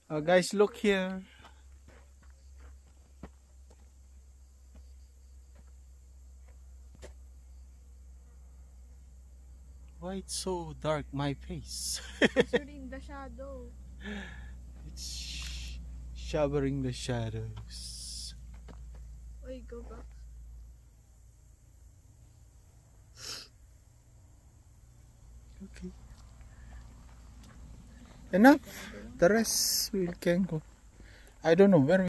Guys, look here. Why it's so dark, my face? Shooting the shadow. It's showering the shadows. Wait, go back. Okay. Enough. The rest we can go. I don't know where